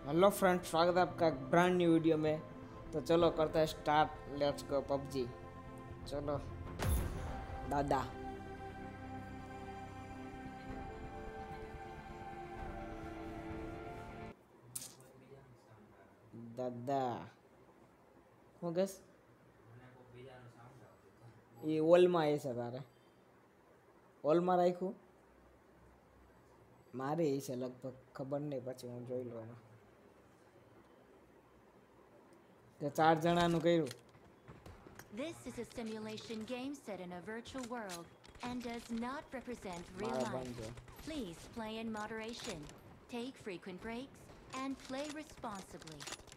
Hello friend, स्वागत है आपका एक ब्रांड न्यू वीडियो में। तो चलो करते हैं स्टार्ट। Let's go PUBG. चलो दादा। દાદા હું કહેશ એ ઓલમાં એ છે તારે ઓલમાં રાખ્યું મારે એ છે લગભગ ખબર નહીં, પછી હું જોઈ લઉં એમાં કે 4 જણાનું કર્યું. This is a simulation game set in a virtual world and does not represent real મારા life. બંધ. Please play in moderation, take frequent breaks, and play responsibly.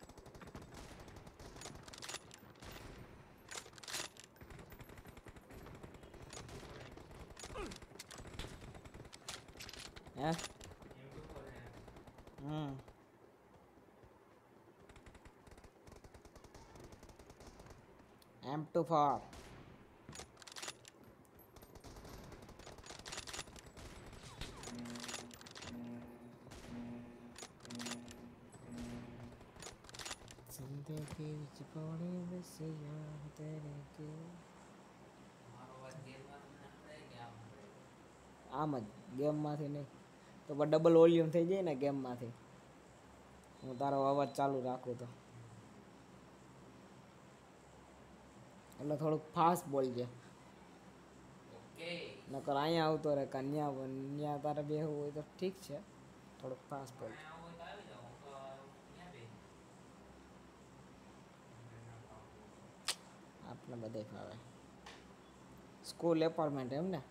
હે હમ M24 जिंदगी विच पानी वसिया तेरे के આમ જ ગેમમાંથી નહીં તો ડબલ વોલ્યુમ થઈ જાય ને ગેમમાંથી. હું તારો અવાજ ચાલુ રાખું તો એટલે થોડુંક ફાસ્ટ બોલજે, નકર અહીંયા આવતો રહે કન્યા તારે બેહવું હોય તો ઠીક છે, થોડુંક ફાસ્ટ બોલજે. આપણે બધે ફાવે. સ્કૂલ એપાર્ટમેન્ટ એમ ને?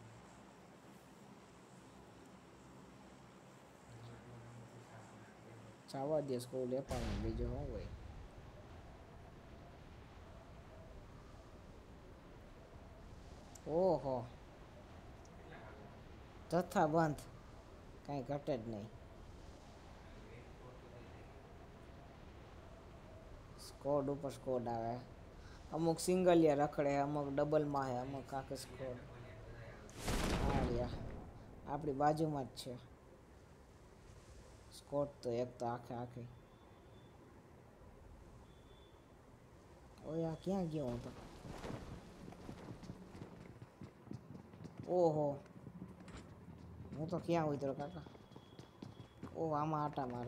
જવા દે સ્કૂલ એપાર્ટમેન્ટ, બીજું શું હોય. ઓહો, જથ્થા બંધ, કાંઈ ઘટે જ નહીં. સ્કોડ ઉપર સ્કોડ આવે, અમુક સિંગલિયા રખડે, અમુક ડબલમાં છે, અમુક આખે સ્કોડ. હા યાર, આપણી બાજુમાં જ છે સ્કોડ તો, એક તો આખી. ઓયા ક્યાં ગયો હું તો? ઓહો, હું તો ક્યાં ઉતરો કાકા? ઓહ, આમાં આટા મારે.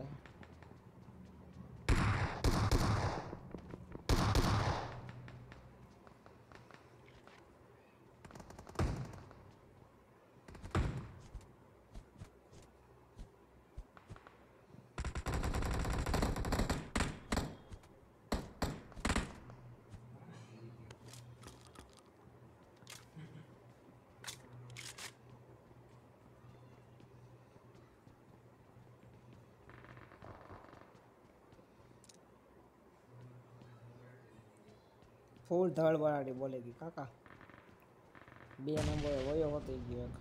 ફૂલ ધડબડાટી બોલેગી કાકા. 2 નંબરે વયો હોતી ગયો એક.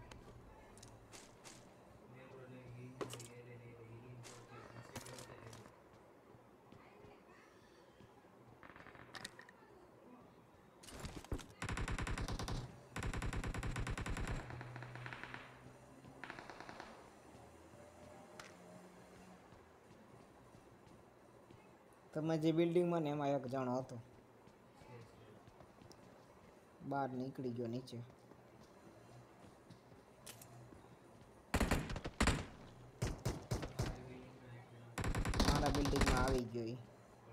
તમે જે બિલ્ડિંગમાં ને એમાં એક જણો હતો, બહાર નીકળી ગયો નીચે. મારા બિલ્ડિંગમાં આવી ગયો ઈ.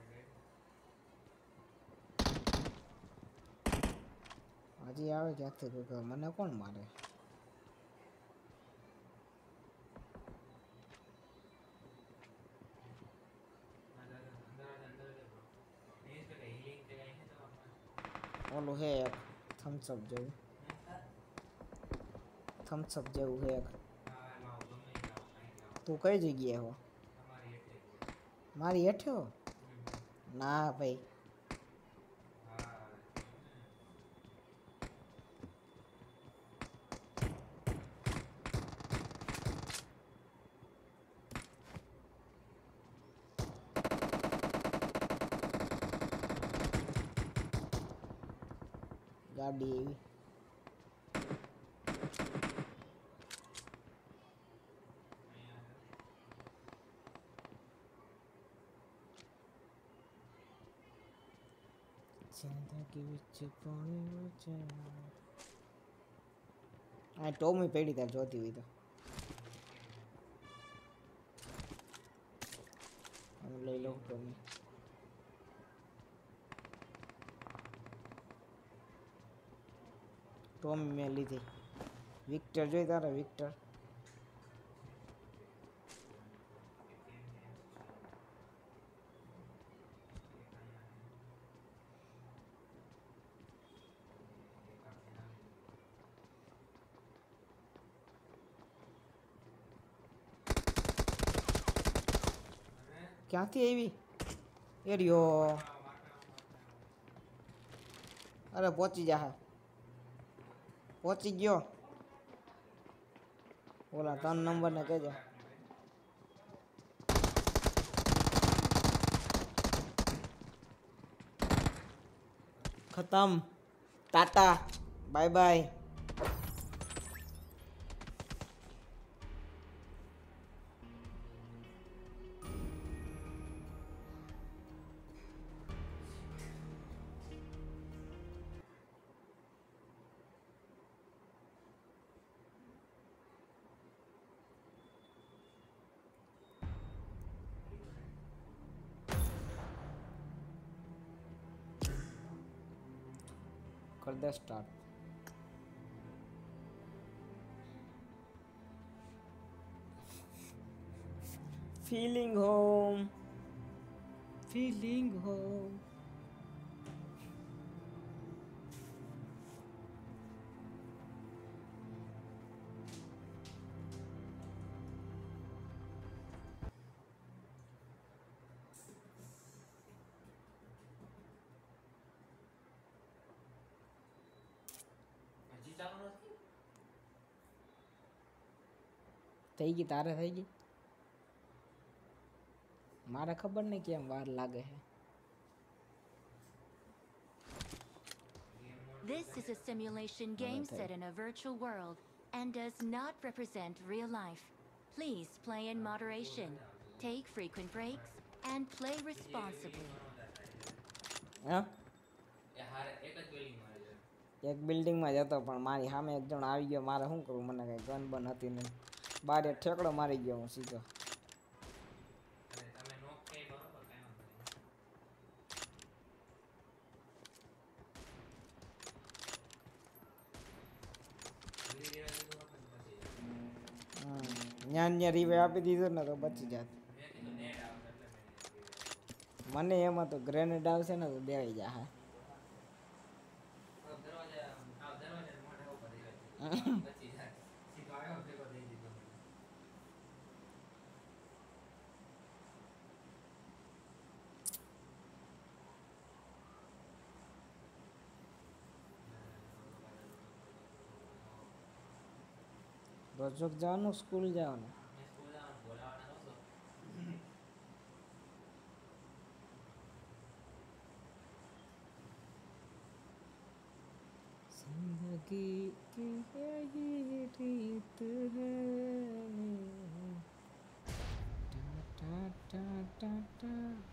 હજી આવે ક્યાંથી કોઈ? મને કોણ મારે? ઓલું હે એક થમ્સઅપ જેવું, થમ્સઅપ જેવું હે એક. તું કઈ જગ્યાએ હો? મારી હેઠે હો? ના ભાઈ, ગાડી એવી. जिंदगी विच पानी वचे आ टॉमी पेड़ी तार जोती हुई तो हम ले लो टॉमी टॉमी में ली थी विक्टर जो तारा विक्टर ક્યાંથી આવી એરિયો અરે પહોંચી જા પહોંચી ગયો ઓલા 3 નંબરને કહેજે ખતમ ટાટા બાય બાય कर दे स्टार्ट फीलिंग होम થઈ ગઈ તારે થઈ ગઈ મારે ખબર નહીં કેમ વાર લાગે છે This is a simulation game set in a virtual world and does not represent real life. Please play in moderation, take frequent breaks, and play responsibly. હા એક બિલ્ડિંગમાં જતો પણ મારી સામે એક જણ આવી ગયો મારે શું કરવું મને કઈ ગન બન હતી નહીં બારે ઠેકડો મારી ગયો હું સીધો ન્યા રીવે આપી દીધો ને તો બચી જાત મને એમાં તો ગ્રેનેડ આવશે ને તો દેવાઈ જા રોજ જવાનું સ્કૂલ જવાનું जिंदगी की यही रीत है टा टा टा टा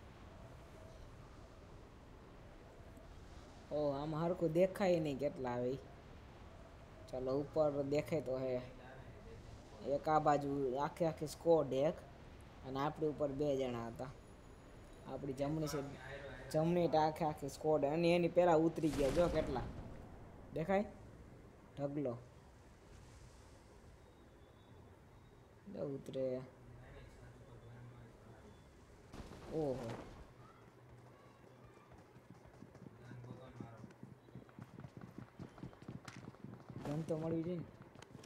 ओ आम हर को देखा ही नहीं કેટલા આવે चलो ऊपर देखे तो है एक आ बाजू आखे आखे स्क्वॉड एक અને આપણી ઉપર બે જણા હતા આપણી જમણી આખે આખી સ્ક્વોડ અને એની પેલા ઉતરી ગયા જો કેટલા દેખાય ઢગલો ઉતરે ઓહો ગન તો મળી જાય ને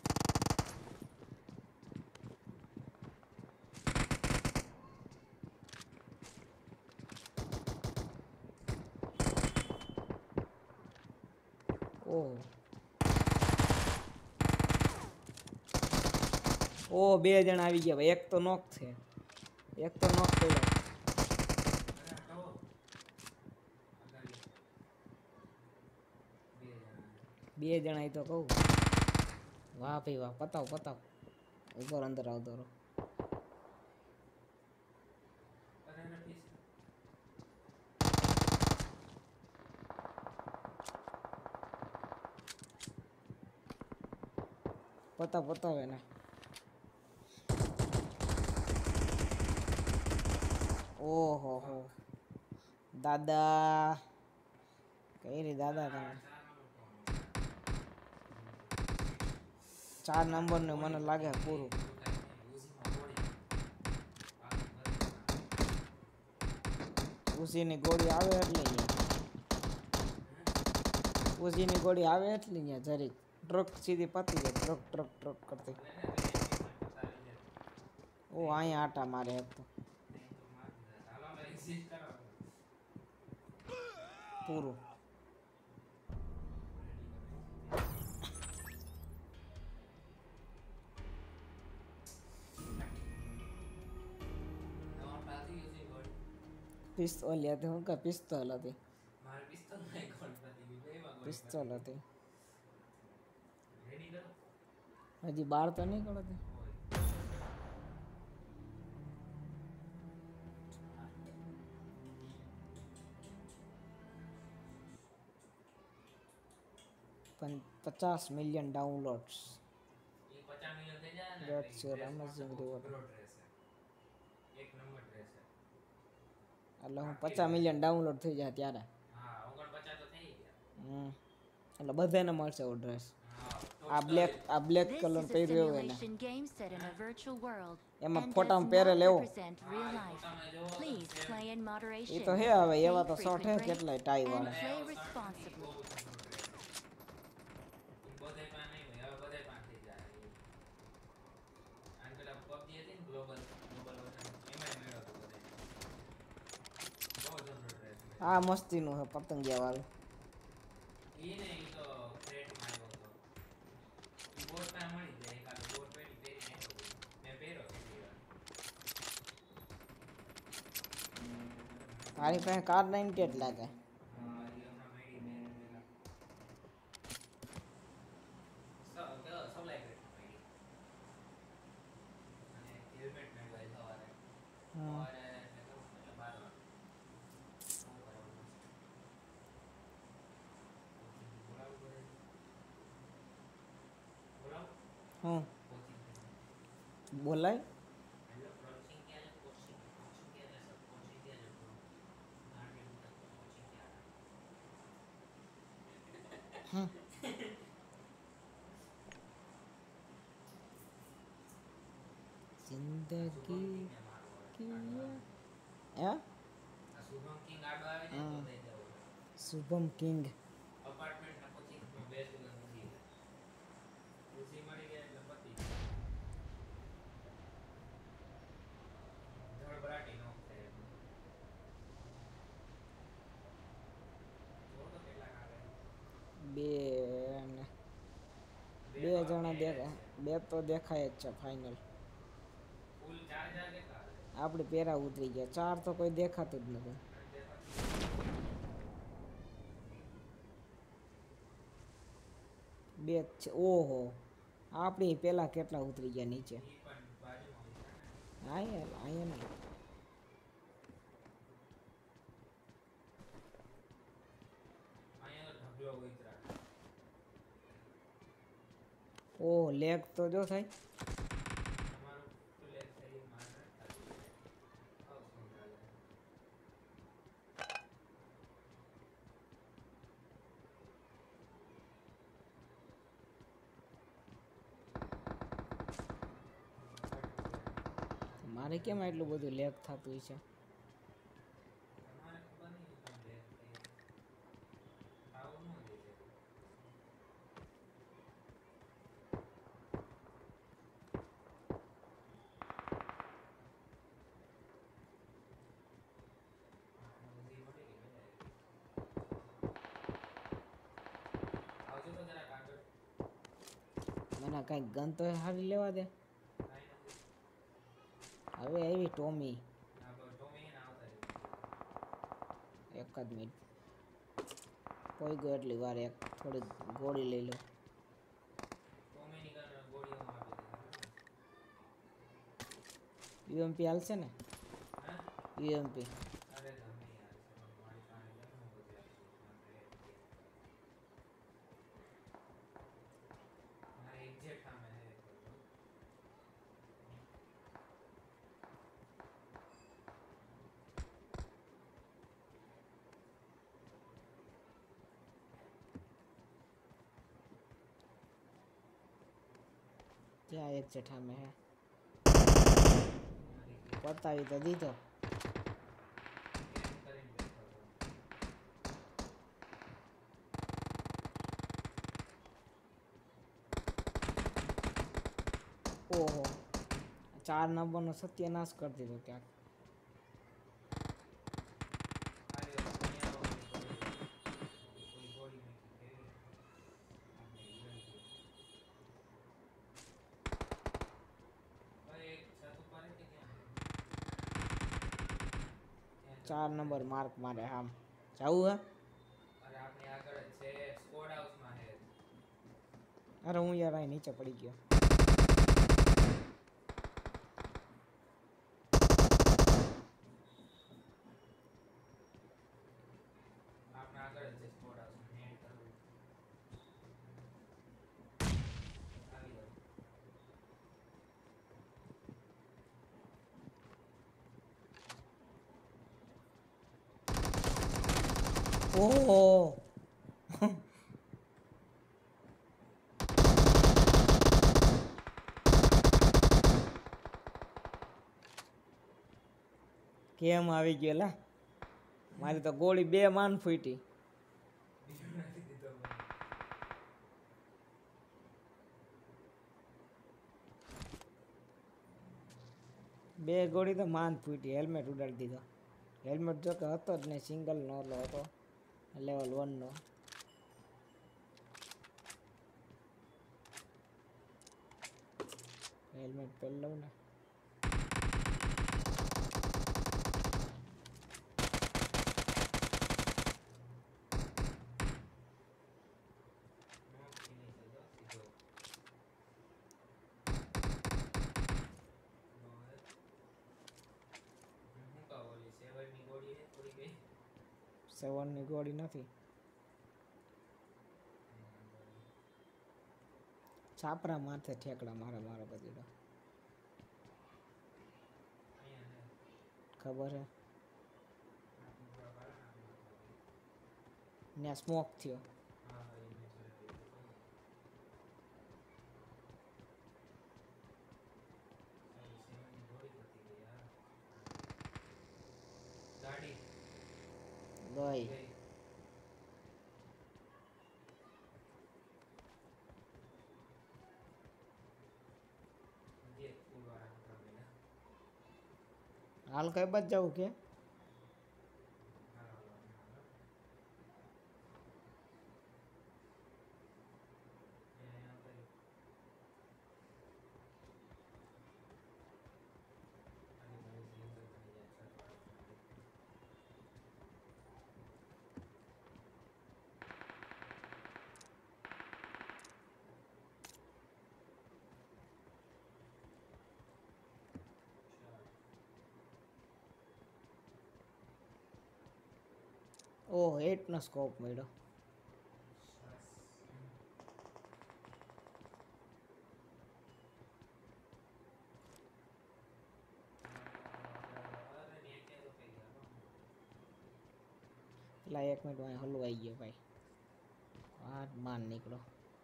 ओ बे जण આવી ગયા ભાઈ એક તો નોક છે એક તો નોક કર્યો બે જણા તો કહું વાહ ભાઈ વાહ પતાવ પતાવ ઉપર અંદર આવતો રહો પતાવે ને ઓહો હો દાદા કઈ રે દાદા તમે 4 નંબરનું મને લાગે પૂરું ઉસીની ગોળી આવે એટલે ઉસીની ગોળી આવે એટલે અહીંયા જરીક ટ્રક સીધી પતી જાય ટ્રક કરતી ઓ અહીંયા આટા મારે એક તો પૂરું પિસ્તોલ હતી હું કે પિસ્તોલ હતી પિસ્તોલ હતી હજી બાર તો નહીં કરતી પણ 50 million downloads That's your amazing reward. એટલે હું 50 મિલિયન ડાઉનલોડ થઈ જાય ત્યારે એટલે બધાને મળશે એવો ડ્રેસ આ બ્લેક કલર પહેર્યો હોય ને એમાં ફોટામાં પહેરે લેવો એ તો હે હવે એવા તો શોર્ટ હે કેટલાય ટાઈ વાળા આ મસ્તીનું હે પતંગિયા વાળું મારી પાસે કાર 9 કેટલા છે બોલાય जिंदगी शुभम किंग બે જણા દેખાય બે તો દેખાય જ છે ફાઇનલ આપણે પેરા ઉતરી ગયા 4 તો કોઈ દેખાતું જ નથી બે છે ઓહો આપણી પેલા કેટલા ઉતરી ગયા નીચે અહીંયા નહીં ઓહ લેગ તો જો થાય મારે કેમ એટલું બધું લેગ થતું છે મને કઈ ગન તો હારી લેવા દે હવે આવી ટોમી એક જ મિનિટ કોઈ ગયો એટલી વાર એક થોડી ગોળી લઈ લો યુએમપી હાલશે ને યુએમપી ત્યાં એક જેઠા में है બતાવી તો દીધો ઓહો 4 નંબરનો સત્યનાશ કરી દીધો ક્યાંક चार नंबर मार्क मारे हम जाऊ है अरे आपने આગળ જ છે સ્કોડ હાઉસમાં છે अरे हूँ यार અહીં નીચે પડી ગયો આપણે આગળ જ છે સ્કોડ હાઉસમાં નેટ કરવું આવી જાવ ओह કેમ આવી ગયેલા મારી તો ગોળી 2 માન ફૂટી બીજું નથી દીધો મને બે ગોળી તો માન ફૂટી હેલ્મેટ ઉડાડી દીધો હેલ્મેટ જો કે હતો જ નહીં સિંગલ નો હતો લેવલ 1 નો હેલ્મેટ પહેરી લઉં ને સેવનની ગોળી નથી છાપરા માથે ઠેકડા મારે મારો બદીડો ખબર હે ને સ્મોક થયો ગાડી ગઈ જે ફૂલવાળા હતા પેલા હાલ કઈ બાજ જવું કે ઓહ 8 નો સ્કોપ મળ્યો લા 1 મિનિટ માં હલવાઈ ગયો ભાઈ આ માન નીકળો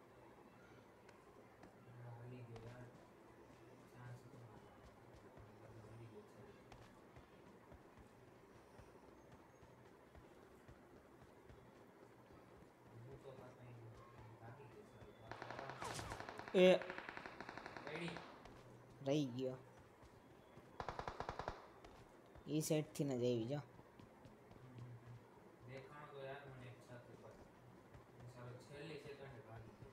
એ રહી ગયો એ સાઈડ થી ન જઈ જો દેખાણો તો યાર મને એક છત ઉપર સારો છેલ્લી સેકન્ડે ભાગી ગયો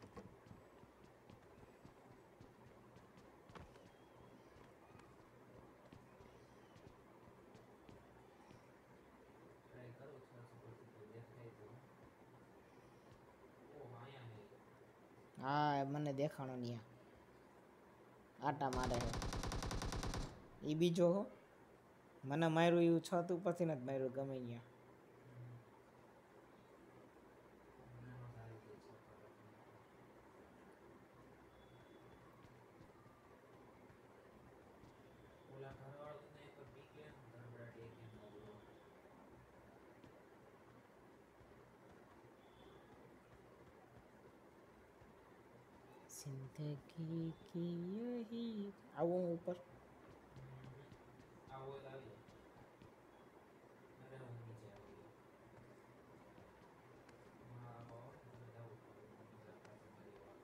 ટ્રાય કરું છત ઉપરથી કોઈ દેખાય તો ઓ આયા હે હા મને દેખાણો નહીં આટા મારે છે એ બીજો હો મને માર્યું એવું છત ઉપરથી નથી માર્યું ગમે ત્યાં ઓલા ઘરવાળો તો એક પીક લે ને ધરબડાટી એક એમ લાગ્યો સિંક जिंदगी की यही આવું હું ઉપર આવો તો આવી જાય અરે હું નીચે આવી ગયો હા આવો જવું બીજા પાસે મારી વાત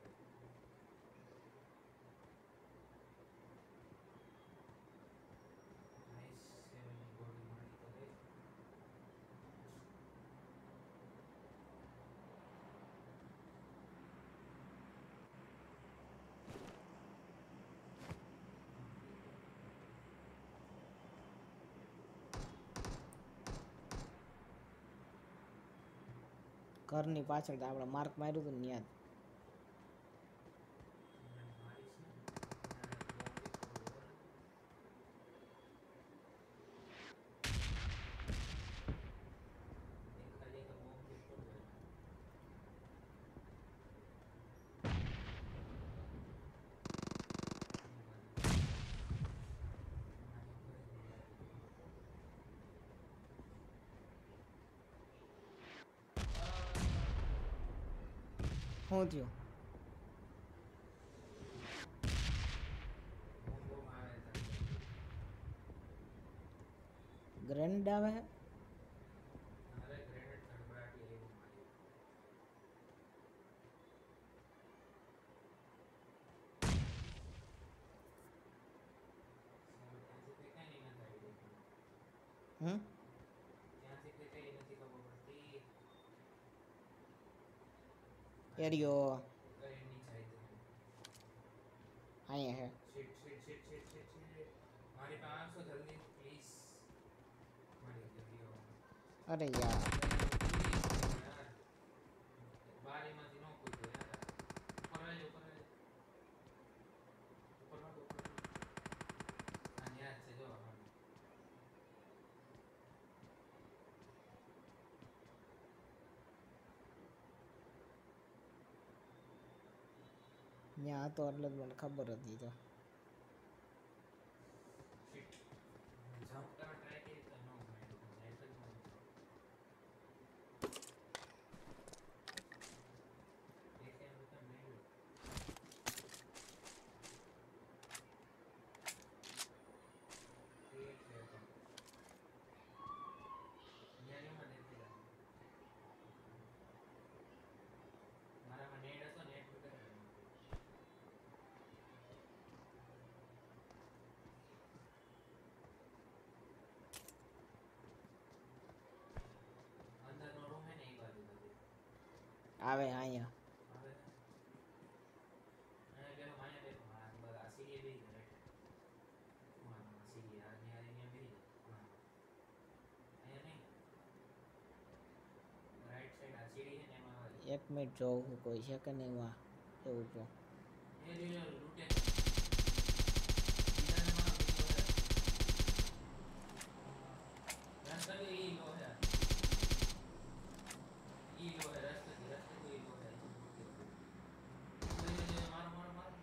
નાઈસ સેવની ગોળી મારી તો દે ઘરની પાછળ તો આપણે માર્ક માર્યું હતું ને યાદ મારીશ ને બોમ્બ ખાલી તો બોમ્બ વિસ્ફોટ હોય શું થયું બોમ્બ મારે ગ્રેનેડ આવે છે અરે ગ્રેનેડ થડબડાટી એવું માર્યું ત્યાંથી કઈ નહીં નથી હમ ત્યાંથી કઈ નથી ખબર પડતી એરિયો કઈ નહીં જાય તો અહીંયા છે શીટ મારી પાસે આવશો જલ્દી પ્લીઝ મારી ગયો અરે યાર યાર બારીમાંથી નો કૂદો યાર ઉપર આવી ઉપર આ યાદ છે જો ત્યાં હતો એટલે જ મને ખબર હતી તો શીટ જમ્પ કરવા ટ્રાય કરી તો નો મળ્યું જાય તો જ દેખે હવે તો મળ્યું ઠીક છે તો ન્યારીમાં દેખી લા મારામાં નેટ હતો નેટ વગર અંદરનો રૂમ હે ને એ બાજુ બધી આવે અહીંયા આવે અને બેનો માયા બેનો આ બધા સીડી બેહી જાય માં સીડી આ ન્યારી બેહી જાય અહીંયા નહીં રાઈટ સાઈડ આ સીડી હે ને એમાં આવે 1 મિનિટ જોઉં છું કોઈ છે કે નહીં વા એવું જો એ જો લૂટે બીજાને મારો બીજો હે રસ્તા તો ઈ લો હે ઈ લો હે રસ્તે તો ઈ લો હે મારો મારો મારો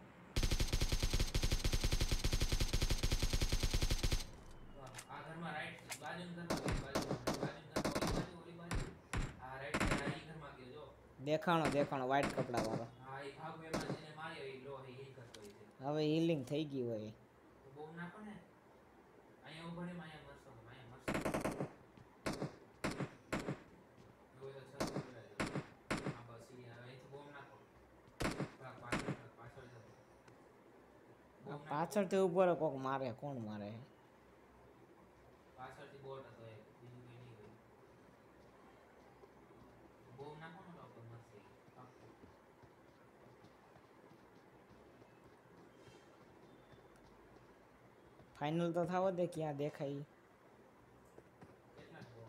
આ ઘરમાં રાઈટ બાજુના ઘરમાં ઓલી બાજુ આ રાઈટ સાઈડ આ ઈ ઘરમાં ગયો જો દેખાણો વ્હાઈટ કપડા વાળો હા ઈ ભાગ એમાં જેને માર્યો ઈ લો હે ઈ કરતો ઈ છે હવે હીલિંગ થઈ ગઈ હોય તો બોમ નાખો ને અહીંયા ઉભો ને અહીંયા મરશો એવું તો છ હા બસ ઈ હવે અહીંથી બોમ નાખો પાછળ જાઓ બોમ નાખો. પાછળથી ઉભો રહે કોક મારે કોણ મારે પાછળથી બોટ હતો એક બીજું કઈ નહીં હોય બોમ નાખો ને લોકો મરશે પાક્કું. ફાઇનલ તો થાવો દે ક્યાં દેખાય ઈ. કેટલા બોમ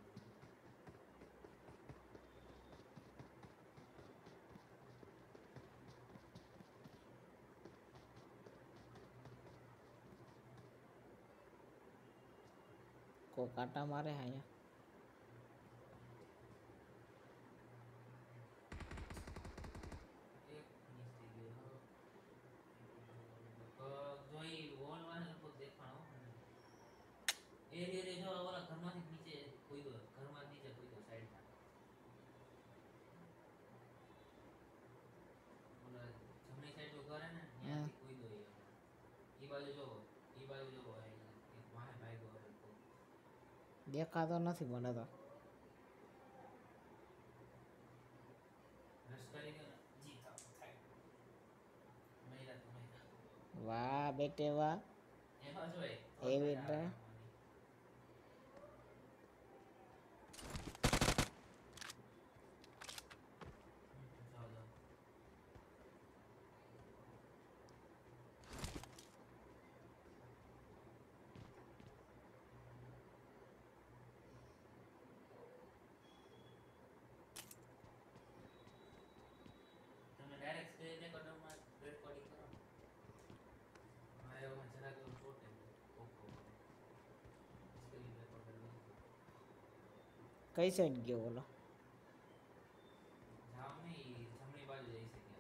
કોક કાંટા મારે અહીંયા એક મિસ થઈ ગયો જો ઈ વોલ વાળા લોકો દેખાણો એ રે જો ઓલા ઘરમાંથી નીચે કૂદ્યો ઘરમાં નીચે કૂદ્યો સાઈડમાં ઓલા જમણી बाजू जो ई बाजू जो है एक वाहे भागो है तो દેખાતો નથી મને તો रश કરી દો ને જીત આપો થાય મહિલા તો મહિલા વાહ બેટે વાહ એમાં જોઈ એવી રીતે જાઓ જાઓ તમે ડાયરેક્ટ સ્ટેજ રેકોર્ડરમાં રેકોર્ડિંગ કરો મારે એમાં જરા કે છોટે ઓકો સ્ક્રીન રેકોર્ડર કઈ સાઈડ ગયો બોલો જાવ ને જમણી બાજુ જઈ શકે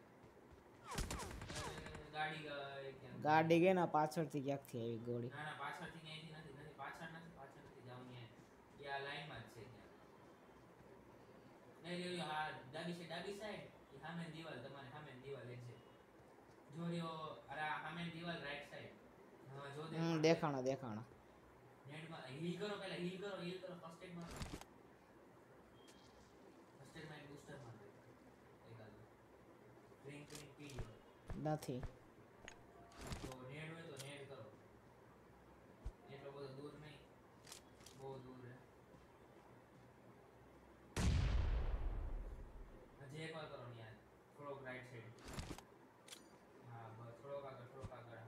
ગાડી ગઈ ક્યાં ગાડી ગઈ ને પાછળથી ક્યાંકથી આવી ગોળી ના ના પાછળથી ક્યાંયથી નથી નથી પાછળથી જાવ ને યા લાઈનમાં જ છે ક્યાં નહીં રહ્યો હા ડાબી સાઈડ એ સામે દીવાલ તમારે સામે દીવાલ એક્ઝેક્ટ જો રહ્યો અરે આ સામે દીવાલ રાઈટ સાઈડ હા જો દેખાણો દેખાણો નેટમાં હીલ કરો પહેલા હીલ કરો ફર્સ્ટ એડ મારો ફર્સ્ટ એડ માં એક બૂસ્ટર મારો એકાદ ડ્રિંક પી લો નથી તો નેડ હોય તો નેડ કરો એટલો બધો દૂર નહીં બહુ દૂર હે હજી એક વાર કરો ને યાર થોડોક રાઈટ સાઈડ હા બસ થોડોક આગળ હા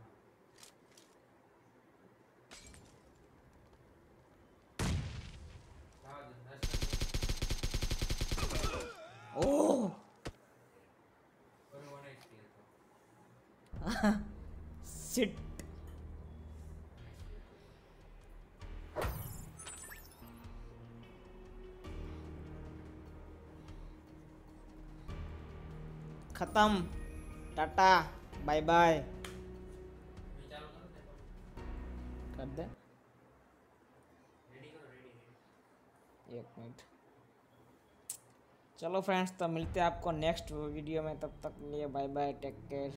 જાવ દે ઓહ કરો વન એચપી હતો શિટ खत्म टाटा बाय बाय ચાલુ કરો તે कर दे રેડી કરો રેડી 1 मिनट चलो फ्रेंड्स तो मिलते हैं आपको नेक्स्ट वीडियो में तब तक लिए बाय बाय टेक केयर